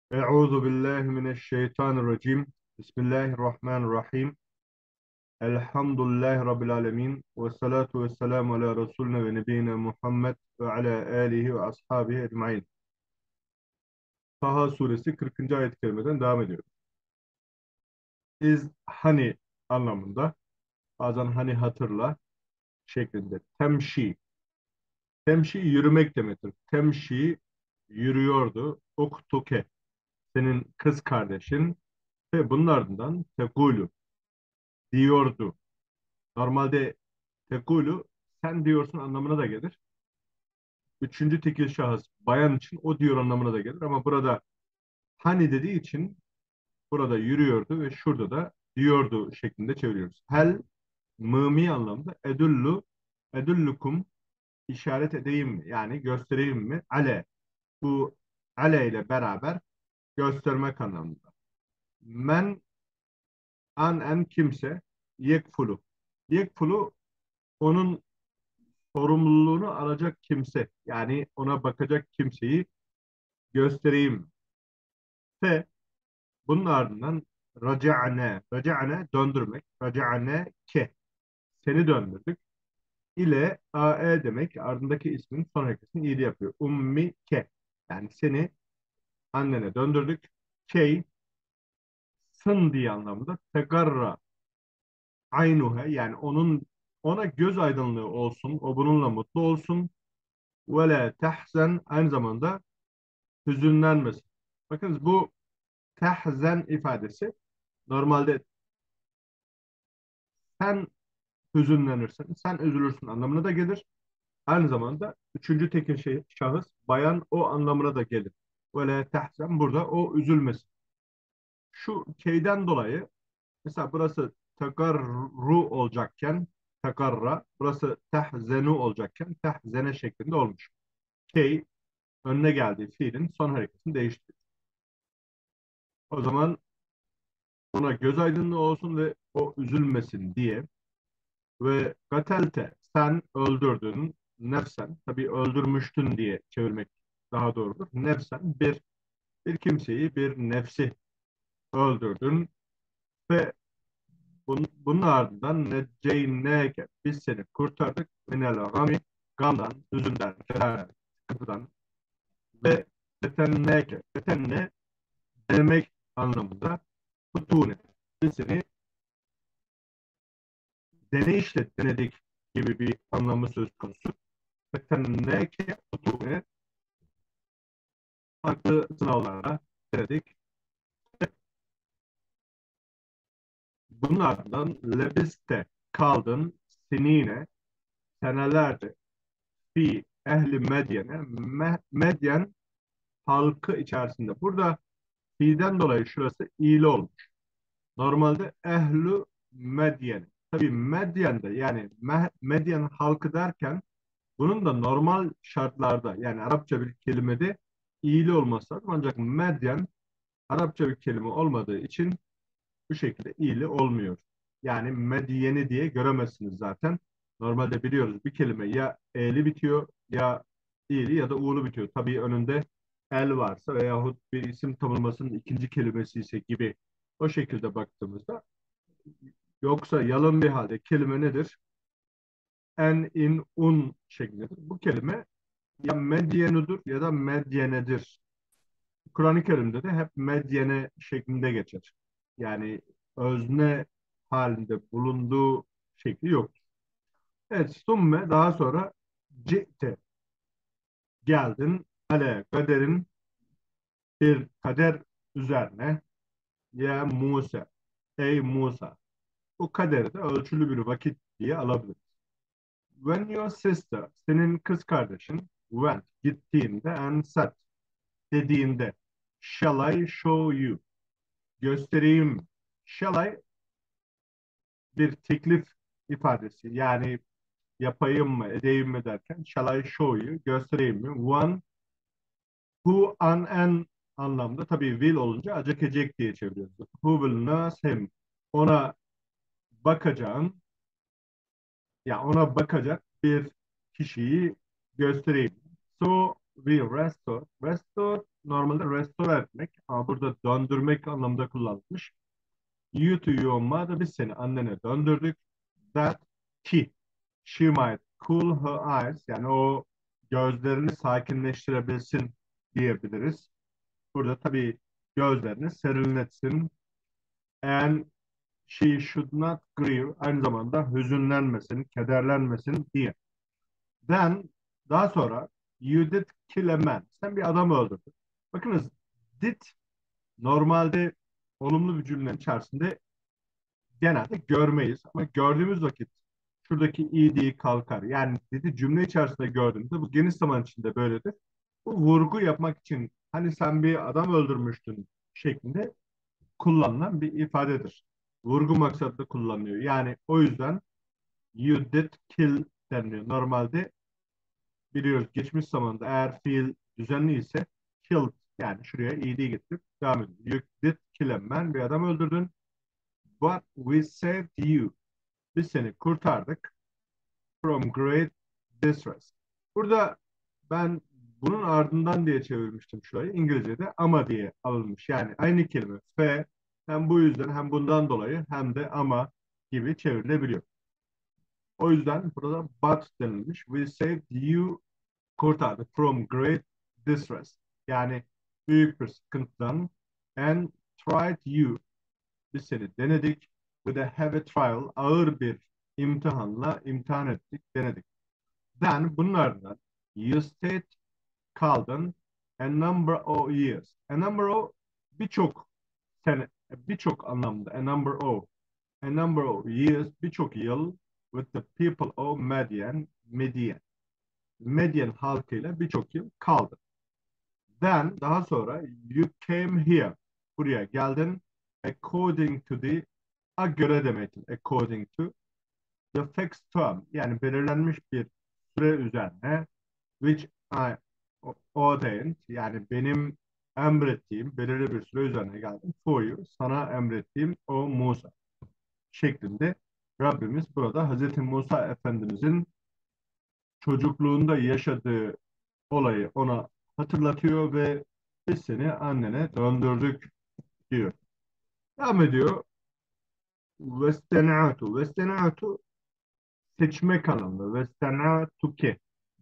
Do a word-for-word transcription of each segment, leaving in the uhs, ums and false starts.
Euzu billahi mineşşeytanirracim. Bismillahirrahmanirrahim. Elhamdülillahi rabbil alamin ve salatu vesselamu ala resulina ve nebiyina Muhammed ve ala alihi ve ashabihi ecmaîn. Taha suresi kırkıncı ayet-i kerimeden devam ediyor. İz hani anlamında, bazen hani hatırla şeklinde. Temşi. Temşi yürümek demektir. Temşi yürüyordu. Uktuke, senin kız kardeşin, ve bunun ardından tekulu, diyordu. Normalde tekulu sen diyorsun anlamına da gelir. Üçüncü tekil şahıs bayan için o diyor anlamına da gelir. Ama burada hani dediği için burada yürüyordu ve şurada da diyordu şeklinde çeviriyoruz. Hel mımi anlamda edullu, edullukum, işaret edeyim mi? Yani göstereyim mi? Ale, bu ale ile beraber göstermek anlamında. Men, an, en, kimse, yekfulu. Yekfulu onun sorumluluğunu alacak kimse, yani ona bakacak kimseyi göstereyim. Ve bunun ardından raca'ne, raca'ne döndürmek, raca'ne ke, seni döndürdük ile ae demek ardındaki ismin son hareketini iyili yapıyor. Ummi ke, yani seni annene döndürdük. Key, sın diye anlamda. Tegarra aynuhe, yani onun ona göz aydınlığı olsun, o bununla mutlu olsun. Ve la tahzen, aynı zamanda hüzünlenmesin. Bakınız, bu tehzen ifadesi normalde sen hüzünlenirsin, sen üzülürsün anlamına da gelir. Aynı zamanda üçüncü tekil şey, şahıs bayan o anlamına da gelir. Böyle tehzen, burada o üzülmesin. Şu keyden dolayı mesela burası tegarru olacakken tegarra, burası tehzenu olacakken tehzene şeklinde olmuş. Key önüne geldiği fiilin son hareketini değiştiriyor. O zaman ona göz aydınlığı olsun ve o üzülmesin diye. Ve gatelte, sen öldürdün, nefsen, tabii öldürmüştün diye çevirmek daha doğrudur. Nefsen, bir bir kimseyi, bir nefsi öldürdün ve bun, bunun ardından necceyneke, biz seni kurtardık, minel gami, gamdan, hüzünden, kederden, sıkıntıdan, ve fetenneke, fetenne denemek anlamında, futune, biz seni deneyişle denedik gibi bir anlamı söz konusu. Fetenneke futune, farklı sınavlara denedik. Bunun ardından lebiste, kaldın, sinine, senelerce, fi ehli medyene, me, medyen halkı içerisinde. Burada fi'den dolayı şurası iyili olmuş. Normalde ehlu medyen. Tabii Medyen'de, yani me, Medyen halkı derken bunun da normal şartlarda, yani Arapça bir kelimede iyili olması lazım. Ancak Medyen Arapça bir kelime olmadığı için bu şekilde iyili olmuyor. Yani medyeni diye göremezsiniz zaten. Normalde biliyoruz bir kelime ya e'li bitiyor, ya i'li ya da u'lu bitiyor. Tabii önünde el varsa veyahut bir isim tanımlamasının ikinci kelimesi ise gibi, o şekilde baktığımızda, yoksa yalın bir halde kelime nedir? En, in, un şeklindedir. Bu kelime ya medyenudur ya da medyenedir. Kur'an-ı Kerim'de de hep medyene şeklinde geçer. Yani özne halinde bulunduğu şekli yok. Evet, stumme, daha sonra ci'te, geldin, ale kaderin, bir kader üzerine, ya Musa, ey Musa. Bu kaderi de ölçülü bir vakit diye alabiliriz. When your sister, senin kız kardeşin, went, gittiğinde, and said, dediğinde, shall I show you, göstereyim. Shall I bir teklif ifadesi. Yani yapayım mı, edeyim mi derken shall I show you, göstereyim mi? One who, an, en anlamda, tabii will olunca acak ecek diye çeviriyoruz. Who will nurse him. Ona bakacağın, ya ona bakacak bir kişiyi göstereyim. So will restore. Restore normalde restore etmek ama burada döndürmek anlamında kullanılmış. You to your mother, biz seni annene döndürdük. That he, she might cool her eyes, yani o gözlerini sakinleştirebilsin diyebiliriz. Burada tabii gözlerini serinletsin. And she should not grieve, aynı zamanda hüzünlenmesin, kederlenmesin diye. Then, daha sonra you did kill a man. Sen bir adam öldürdün. Bakınız, did normalde olumlu bir cümlenin içerisinde genelde görmeyiz. Ama gördüğümüz vakit şuradaki ed kalkar. Yani did'i cümle içerisinde gördüğümüzde bu geniş zaman içinde böyledir. Bu vurgu yapmak için hani sen bir adam öldürmüştün şeklinde kullanılan bir ifadedir. Vurgu maksatlı kullanılıyor. Yani o yüzden you did kill deniliyor. Normalde biliyoruz geçmiş zamanda eğer fiil düzenli ise killed, yani şuraya ed getirip devam ediyor. You did kill a man, bir adam öldürdün. But we saved you. Biz seni kurtardık. From great distress. Burada ben bunun ardından diye çevirmiştim şurayı. İngilizce'de ama diye alınmış. Yani aynı kelime fe hem bu yüzden hem bundan dolayı hem de ama gibi çevrilebiliyor. O yüzden burada but denilmiş. We saved you, kurtardık, from great distress. Yani büyük bir sıkıntıdan, and tried you, biz seni denedik, with a heavy trial, ağır bir imtihanla imtihan ettik, denedik. Then bunun ardından you stayed, kaldın, a number of years. A number of birçok sene, birçok anlamda, a number of, a number of years, birçok yıl, with the people of Median, Median. Medyen halkıyla birçok yıl kaldı. Then, daha sonra you came here. Buraya geldin. According to the, a göre demektir. According to the fixed term. Yani belirlenmiş bir süre üzerine, which I ordained, yani benim emrettiğim belirli bir süre üzerine geldim. For you, sana emrettiğim o Musa şeklinde Rabbimiz burada Hazreti Musa Efendimizin çocukluğunda yaşadığı olayı ona hatırlatıyor ve biz seni annene döndürdük diyor. Devam ediyor. Vestenatu. Vestenatu seçmek anlamında. Vestenatuke.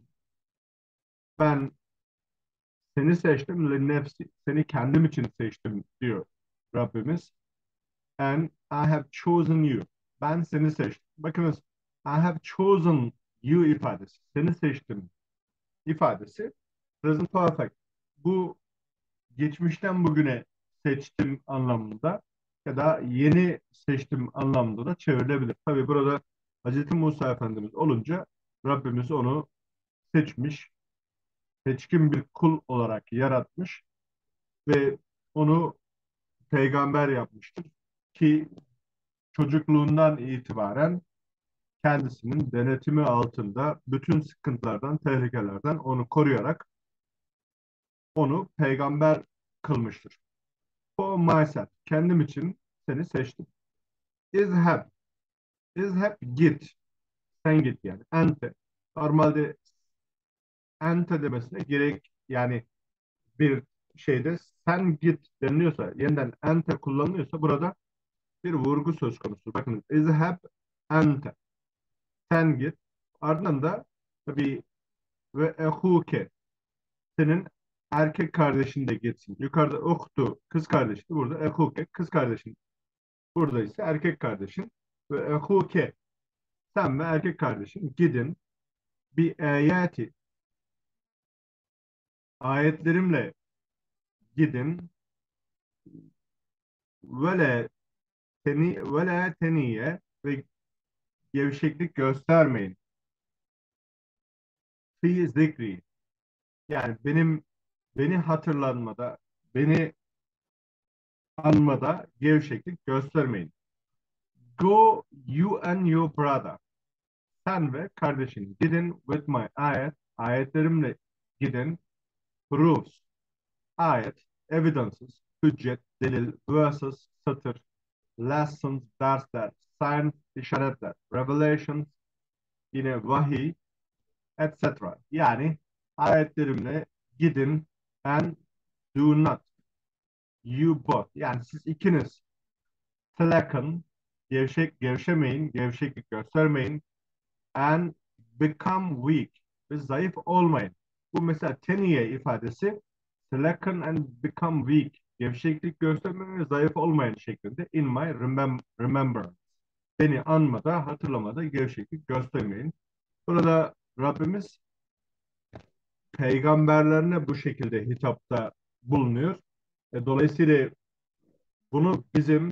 Ben seni seçtim. Le nefsi. Seni kendim için seçtim diyor Rabbimiz. And I have chosen you. Ben seni seçtim. Bakınız, I have chosen you ifadesi. Seni seçtim ifadesi present perfect. Bu geçmişten bugüne seçtim anlamında ya da yeni seçtim anlamında da çevrilebilir. Tabi burada Hazreti Musa Efendimiz olunca Rabbimiz onu seçmiş, seçkin bir kul olarak yaratmış ve onu peygamber yapmıştır ki çocukluğundan itibaren kendisinin denetimi altında bütün sıkıntılardan, tehlikelerden onu koruyarak onu peygamber kılmıştır. For myself, kendim için seni seçtim. İzheb, İzheb git, sen git yani. Ente. Normalde ente demesine gerek, yani bir şeyde sen git deniliyorsa, yeniden ente kullanılıyorsa burada bir vurgu söz konusu. Bakın, izheb ente, sen git. Ardından da tabii ve ehuke, senin erkek kardeşin de gitsin. Yukarıda uhtu, kız kardeşi, burada ehuke, kız kardeşin. Burada ise erkek kardeşin. Ve ehuke, sen ve erkek kardeşin gidin. Bir ayeti, ayetlerimle gidin. Vele teni vele teniye, ve gevşeklik göstermeyin. Fi zikri, yani benim beni hatırlanmada, beni anmada gevşeklik göstermeyin. Go you and your brother. Sen ve kardeşin gidin with my ayet. Ayetlerimle gidin. Proofs. Ayet. Evidences. Hüccet. Delil. Verses. Satır. Lessons. Dersler. Signs. işaretler. Revelations. Yine vahiy. et cetera. Yani ayetlerimle gidin, and do not, you both. Yani siz ikiniz slacken, gevşek, gevşemeyin, gevşeklik göstermeyin, and become weak, ve zayıf olmayın. Bu mesela teniye ifadesi slacken and become weak, gevşeklik göstermeyin ve zayıf olmayın şeklinde. In my remem remembrance. Beni anmada, hatırlamada gevşeklik göstermeyin. Burada Rabbimiz peygamberlerine bu şekilde hitapta bulunuyor. E, dolayısıyla bunu bizim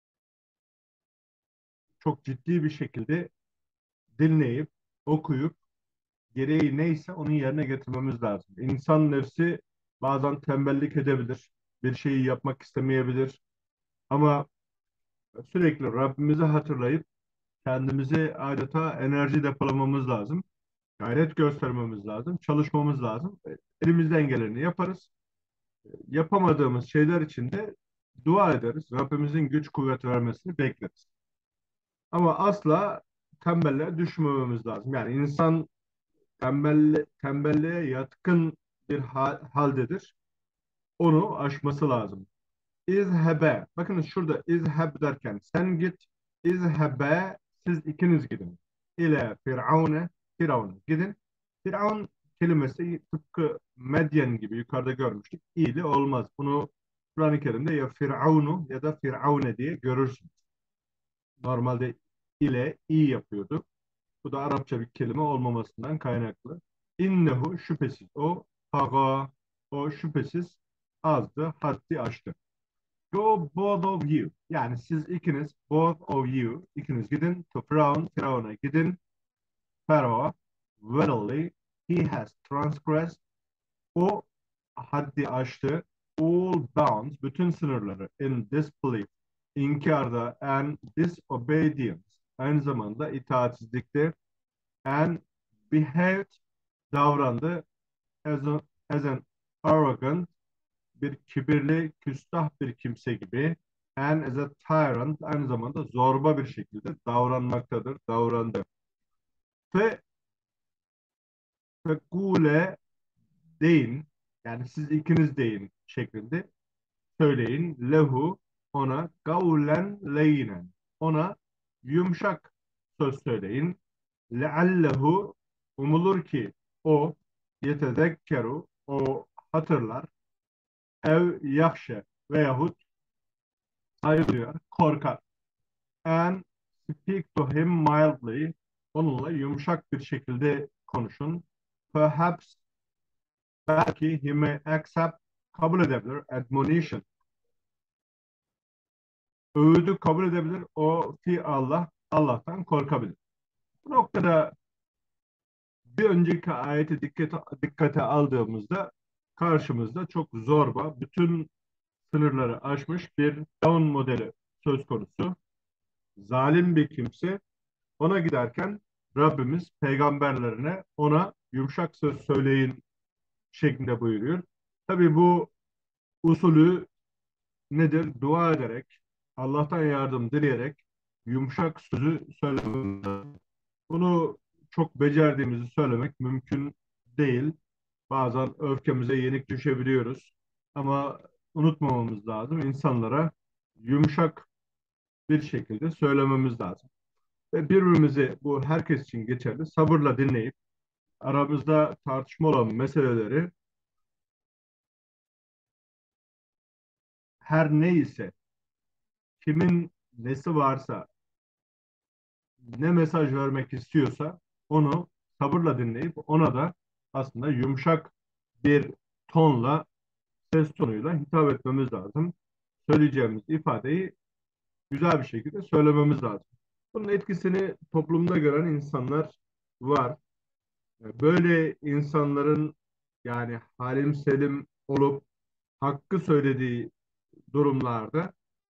çok ciddi bir şekilde dinleyip, okuyup, gereği neyse onu yerine getirmemiz lazım. İnsan nefsi bazen tembellik edebilir, bir şeyi yapmak istemeyebilir. Ama sürekli Rabbimizi hatırlayıp kendimizi adeta enerji depolamamız lazım. Gayret göstermemiz lazım, çalışmamız lazım. E, Elimizden geleni yaparız. Yapamadığımız şeyler için de dua ederiz. Rabbimizin güç kuvvet vermesini bekleriz. Ama asla tembelliğe düşmememiz lazım. Yani insan tembelle, tembelliğe yatkın bir hal, haldedir. Onu aşması lazım. İzhebe. Bakın şurada izheb derken sen git. İzhebe, siz ikiniz gidin. İle Firavune. Firavun'a gidin. Firavun kelimesi tıpkı Medyen gibi yukarıda görmüştük. İyili olmaz. Bunu Kur'an-ı Kerim'de ya Firavunu ya da Firavune diye görürsün. Normalde ile iyi yapıyordu. Bu da Arapça bir kelime olmamasından kaynaklı. İnnehu, şüphesiz o, faga, o şüphesiz azdı, haddi aştı. Go both of you. Yani siz ikiniz, both of you, ikiniz gidin to Firaun, Firavun'a gidin. Pharaoh, verily he has transgressed, o haddi aştı, all bounds, bütün sınırları, in disbelief, inkarda, and disobedience, aynı zamanda itaatsizlikte, and behaved, davrandı, as, a, as an arrogant, bir kibirli, küstah bir kimse gibi, and as a tyrant, aynı zamanda zorba bir şekilde davranmaktadır, davrandı. Fe, fekule, deyin, yani siz ikiniz deyin şeklinde söyleyin. Lehu, ona, gavlen leyinen, ona yumuşak söz söyleyin. Leallehu, umulur ki o yetezekkeru, o hatırlar, ev yakşe veyahut hayır korkar. And speak to him mildly, onunla yumuşak bir şekilde konuşun. Perhaps, belki he may accept, kabul edebilir, admonition, öğüdü kabul edebilir, o fi Allah, Allah'tan korkabilir. Bu noktada bir önceki ayeti dikkate, dikkate aldığımızda karşımızda çok zorba, bütün sınırları aşmış bir Firavun modeli söz konusu. Zalim bir kimse, ona giderken Rabbimiz peygamberlerine ona yumuşak söz söyleyin şeklinde buyuruyor. Tabii bu usulü nedir? Dua ederek, Allah'tan yardım dileyerek yumuşak sözü söylememiz lazım. Bunu çok becerdiğimizi söylemek mümkün değil. Bazen öfkemize yenik düşebiliyoruz. Ama unutmamamız lazım. İnsanlara yumuşak bir şekilde söylememiz lazım. Ve birbirimizi, bu herkes için geçerli, sabırla dinleyip aramızda tartışma olan meseleleri her neyse, kimin nesi varsa, ne mesaj vermek istiyorsa onu sabırla dinleyip ona da aslında yumuşak bir tonla, ses tonuyla hitap etmemiz lazım. Söyleyeceğimiz ifadeyi güzel bir şekilde söylememiz lazım. Bunun etkisini toplumda gören insanlar var. Böyle insanların, yani halim selim olup hakkı söylediği durumlarda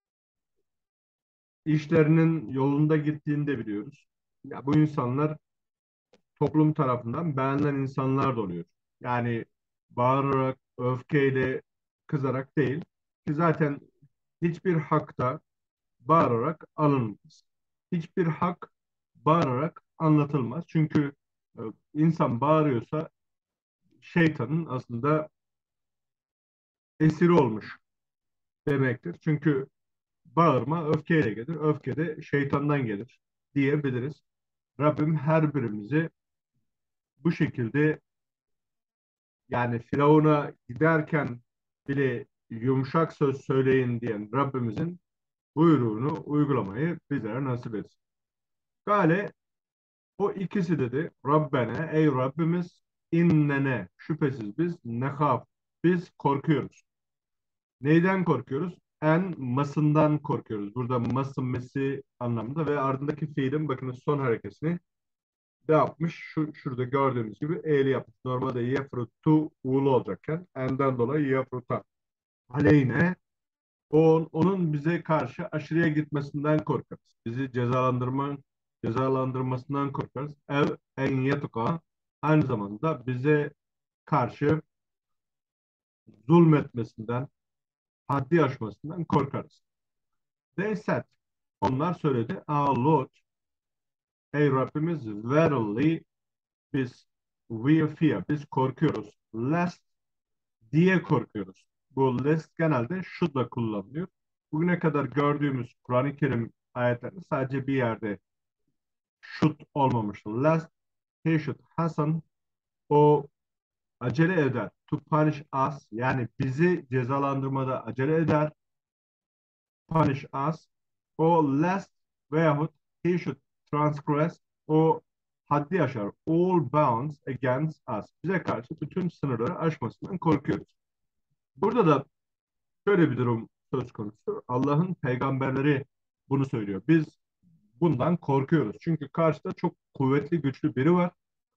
işlerinin yolunda gittiğini de biliyoruz. Ya bu insanlar toplum tarafından beğenilen insanlar da oluyor. Yani bağırarak, öfkeyle, kızarak değil. Ki zaten hiçbir hakta bağırarak alınmaz. Hiçbir hak bağırarak anlatılmaz. Çünkü e, insan bağırıyorsa şeytanın aslında esiri olmuş demektir. Çünkü bağırma öfkeyle gelir, öfke de şeytandan gelir diyebiliriz. Rabbim her birimizi bu şekilde, yani Firavun'a giderken bile yumuşak söz söyleyin diyen Rabbimizin buyruğunu uygulamayı bizlere nasip etsin. Gale o ikisi dedi Rabbene, ey Rabbimiz, innene, şüphesiz biz, nehaf, biz korkuyoruz. Neyden korkuyoruz? En masından korkuyoruz. Burada masın mesi anlamında ve ardındaki fiilin bakın son harekesini ne yapmış? Şu, şurada gördüğümüz gibi e'li yapmış. Normalde yefrutu uğulu olacakken enden dolayı yefruta. Aleyne, o, onun bize karşı aşırıya gitmesinden korkarız. Bizi cezalandırma, cezalandırmasından korkarız. Ev en yetuka, aynı zamanda bize karşı zulmetmesinden, haddi aşmasından korkarız. They said, onlar söyledi, Our Lord, ey Rabbimiz, verily biz, we fear, biz korkuyoruz. Lest diye korkuyoruz. Bu lest genelde should'la kullanılıyor. Bugüne kadar gördüğümüz Kur'an-ı Kerim ayetlerinde sadece bir yerde should olmamıştır. Lest he should hasten, o acele eder. To punish us, yani bizi cezalandırmada acele eder. Punish us. O lest veyahut he should transgress, o haddi aşar. All bounds against us. Bize karşı bütün sınırları aşmasından korkuyoruz. Burada da şöyle bir durum söz konusu. Allah'ın peygamberleri bunu söylüyor. Biz bundan korkuyoruz. Çünkü karşıda çok kuvvetli, güçlü biri var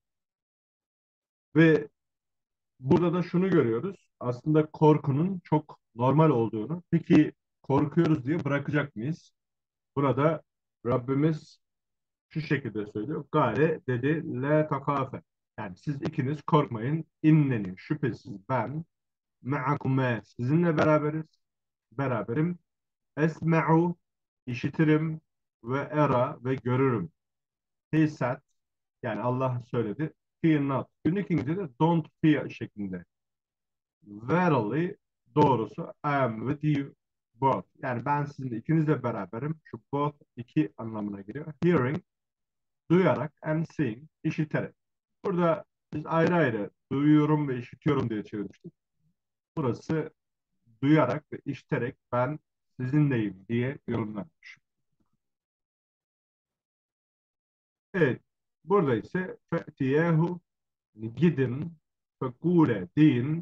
ve burada da şunu görüyoruz. Aslında korkunun çok normal olduğunu. Peki korkuyoruz diye bırakacak mıyız? Burada Rabbimiz şu şekilde söylüyor. Gale dedi la takafe. Yani siz ikiniz korkmayın. İnneni, şüphesiz ben, ma'akume, sizinle beraberiz. Beraberim. Esme'u, işitirim, ve era, ve görürüm. He said, yani Allah söyledi. Fear not. Günlük İngilizce'de don't fear şeklinde. Verily, doğrusu I am with you both. Yani ben sizinle ikinizle beraberim. Şu both iki anlamına geliyor. Hearing, duyarak, and seeing, işiterek. Burada biz ayrı ayrı duyuyorum ve işitiyorum diye çevirmiştik. Burası duyarak ve işiterek ben sizinleyim diye yorumlanmış. Evet. Burada ise fe'tiyehu, gidin, fekule deyin,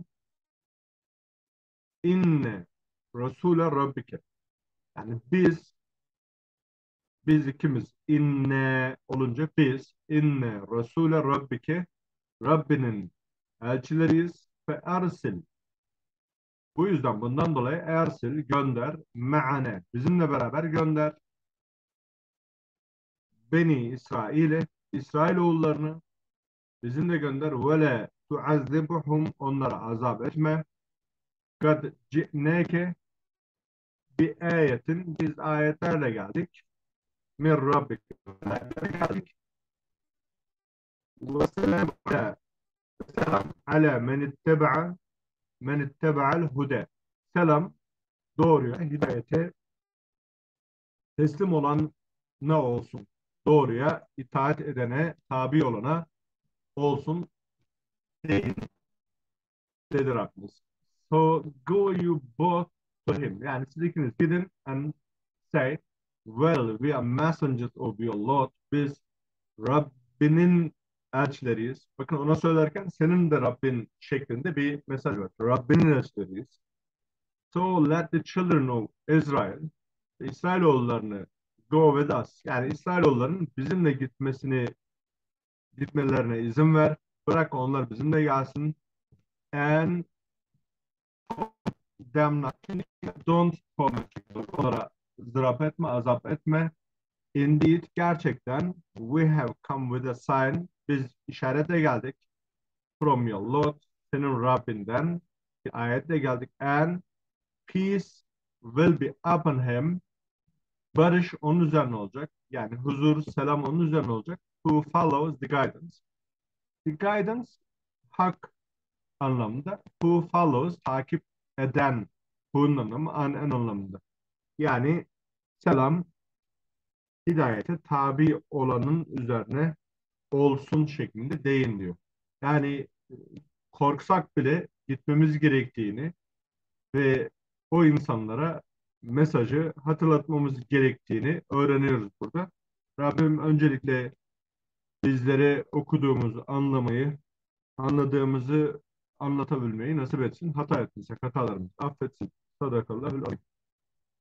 inne Resule Rabbike. Yani biz biz ikimiz inne olunca biz inne Resule Rabbike, Rabbinin elçileriyiz ve ersil. Bu yüzden bundan dolayı ersil, gönder, me'ane, bizimle beraber gönder, Beni İsrail'e, İsrailoğullarını bizimle gönder, ve le tuazzibuhum, onlara azap etme, kad ci'neke bir ayetin, biz ayetlerle geldik, min Rabbik, geldik, ve selam ala, selam ala men itteba'a, men ittebaal hude, selam doğruya, hidayete teslim olan ne olsun? Doğruya itaat edene, tabi olana olsun deyin, dedi Rabbimiz. So go you both to him. Yani siz ikiniz gidin and say, well, we are messengers of your Lord. Biz Rabbinin elçileriyiz. Bakın ona söylerken senin de Rabbin şeklinde bir mesaj var. Rabbinin elçileriyiz. So let the children of Israel, İsrailoğullarını go with us. Yani İsrailoğullarının bizimle gitmesini gitmelerine izin ver. Bırak onlar bizimle gelsin. And them not, don't torment. Onlara ızdırap etme, azap etme. Indeed, gerçekten we have come with a sign. Biz işaretle geldik. From your Lord, senin Rabbinden. Bir ayetle geldik. And peace will be upon him. Barış onun üzerine olacak. Yani huzur, selam onun üzerine olacak. Who follows the guidance. The guidance hak anlamında. Who follows takip eden bunun anlamı an, en anlamında. Yani selam hidayete tabi olanın üzerine olsun şeklinde deyin diyor. Yani korksak bile gitmemiz gerektiğini ve o insanlara mesajı hatırlatmamız gerektiğini öğreniyoruz burada. Rabbim öncelikle bizlere okuduğumuzu anlamayı, anladığımızı anlatabilmeyi nasip etsin. Hata ettiysek hatalarımızı affetsin. Sadakallahu